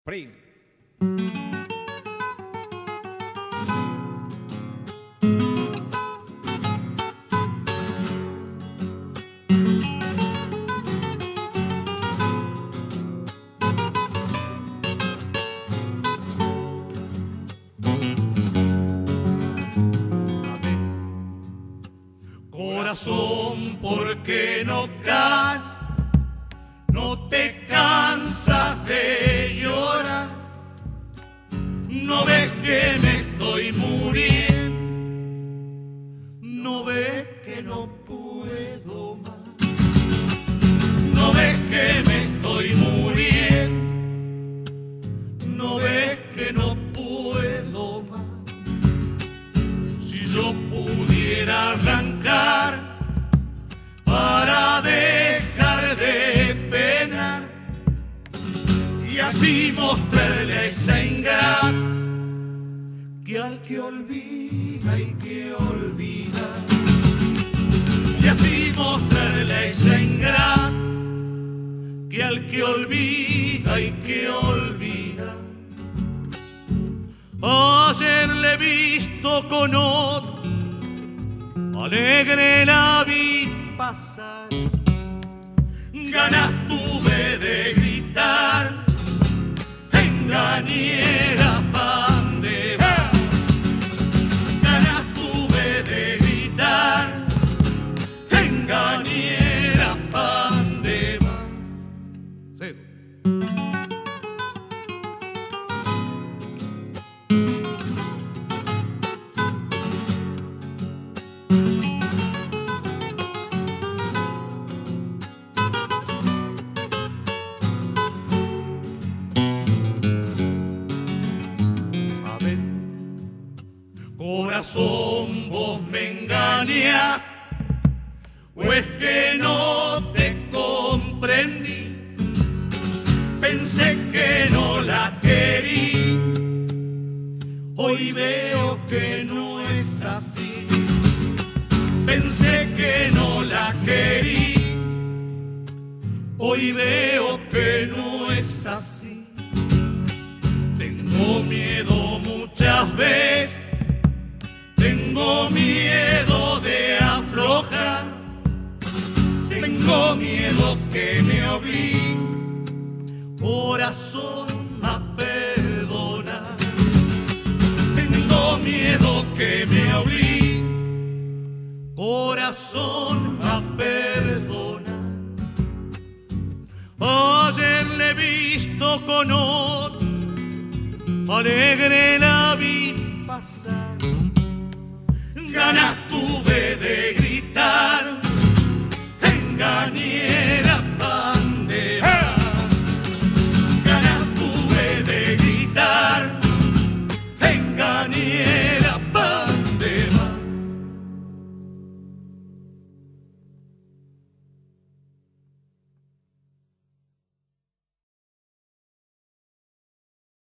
Prim. Corazón, ¿por qué no callas? No te cansas de llorar. No ves que me estoy muriendo. No ves que no puedo más. No ves que me estoy muriendo. No ves que no puedo más. Si yo pudiera arrancar para dejar de penar y así mostrarle a esa ingrata que al que olvida y que olvida, y así mostrarle a esa ingrata que al que olvida y que olvida. Ayer le he visto con otro, alegre la vi pasar. Ganas tuve de gritar, engañera, pan de va. Ganas tuve de gritar, engañera, pan de va. Sí. Corazón, vos me engañas, o es que no te comprendí. Pensé que no la querí, hoy veo que no es así. Pensé que no la querí, hoy veo que no es así. Tengo miedo muchas veces, tengo miedo de aflojar, tengo miedo que me obligue, corazón, a perdonar. Tengo miedo que me obligue, corazón, a perdonar. Ayer le he visto con otro, alegre la vi pasar. Ganas tuve